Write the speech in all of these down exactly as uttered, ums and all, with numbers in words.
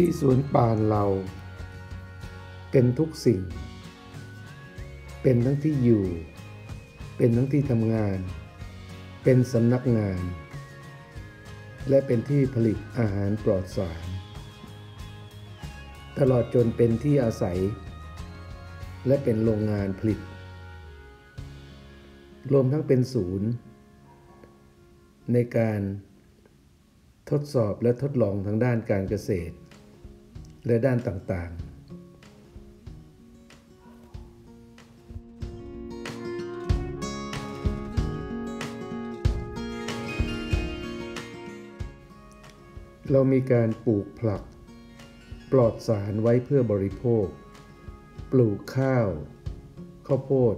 ที่สวนป่านเราเป็นทุกสิ่งเป็นทั้งที่อยู่เป็นทั้งที่ทำงานเป็นสำนักงานและเป็นที่ผลิตอาหารปลอดสารตลอดจนเป็นที่อาศัยและเป็นโรงงานผลิตรวมทั้งเป็นศูนย์ในการทดสอบและทดลองทางด้านการเกษตรและด้านต่างๆเรามีการปลูกผลักปลอดสารไว้เพื่อบริโภคปลูกข้าวข้าวโพด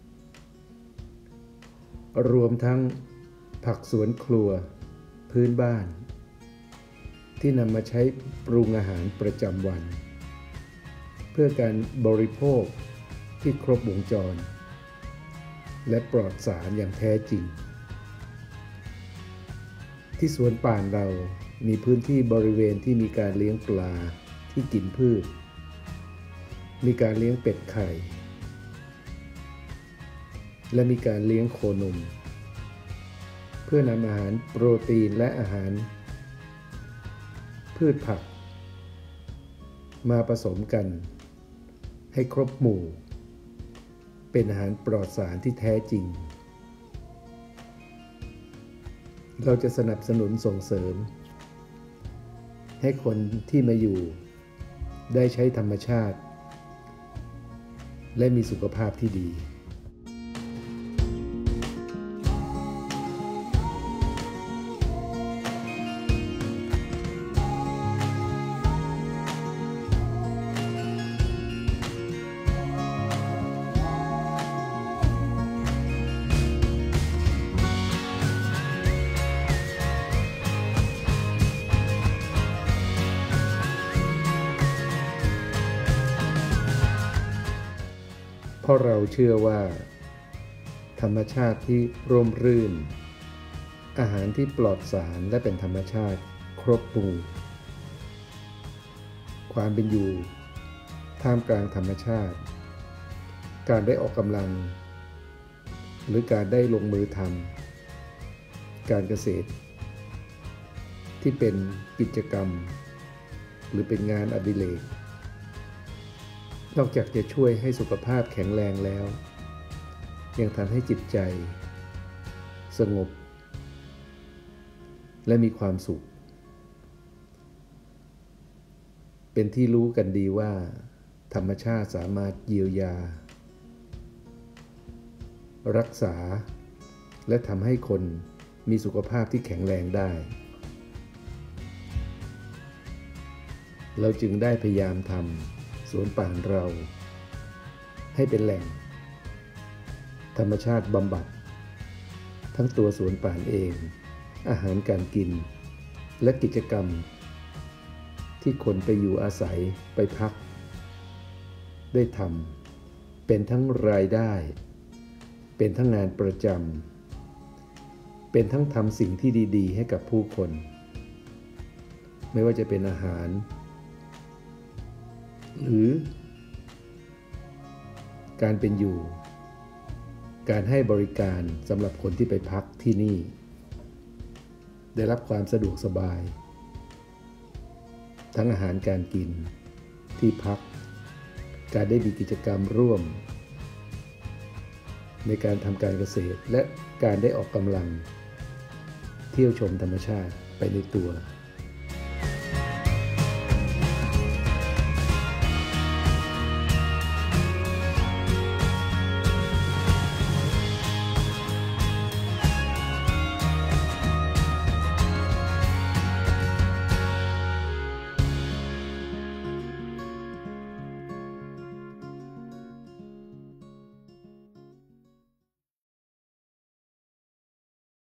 รวมทั้งผักสวนครัวพื้นบ้านที่นำมาใช้ปรุงอาหารประจำวันเพื่อการบริโภคที่ครบวงจรและปลอดสารอย่างแท้จริงที่สวนป่านเรามีพื้นที่บริเวณที่มีการเลี้ยงปลาที่กินพืชมีการเลี้ยงเป็ดไข่และมีการเลี้ยงโคนมเพื่อนำอาหารโปรตีนและอาหารพืชผักมาผสมกันให้ครบหมู่เป็นอาหารปลอดสารที่แท้จริงเราจะสนับสนุนส่งเสริมให้คนที่มาอยู่ได้ใช้ธรรมชาติและมีสุขภาพที่ดีเพราะเราเชื่อว่าธรรมชาติที่ร่มรื่นอาหารที่ปลอดสารและเป็นธรรมชาติครบหมู่ความเป็นอยู่ท่ามกลางธรรมชาติการได้ออกกำลังหรือการได้ลงมือทำการเกษตรที่เป็นกิจกรรมหรือเป็นงานอดิเรกนอกจากจะช่วยให้สุขภาพแข็งแรงแล้วยังทำให้จิตใจสงบและมีความสุขเป็นที่รู้กันดีว่าธรรมชาติสามารถเยียวยารักษาและทำให้คนมีสุขภาพที่แข็งแรงได้เราจึงได้พยายามทำสวนป่านเราให้เป็นแหล่งธรรมชาติบำบัดทั้งตัวสวนป่านเองอาหารการกินและกิจกรรมที่คนไปอยู่อาศัยไปพักได้ทำเป็นทั้งรายได้เป็นทั้งงานประจำเป็นทั้งทำสิ่งที่ดีๆให้กับผู้คนไม่ว่าจะเป็นอาหารหรือการเป็นอยู่การให้บริการสำหรับคนที่ไปพักที่นี่ได้รับความสะดวกสบายทั้งอาหารการกินที่พักการได้มีกิจกรรมร่วมในการทำการเกษตรและการได้ออกกำลังเที่ยวชมธรรมชาติไปในตัว